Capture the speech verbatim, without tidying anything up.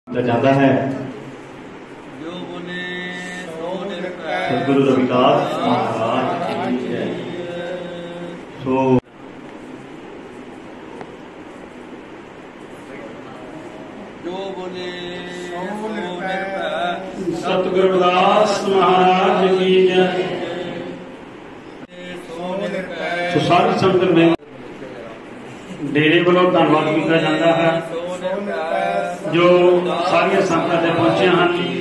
जाता है जो बोले सो निरपैर सतगुरु रविदास महाराज की जय। सो जो बोले सो निरपैर सतगुरु रविदास महाराज की जय। सो निरपैर सो सारी संगत में डेरे वालों धन्यवाद किया जाता है जो सारिया संगतां ते पहुंचे हैं।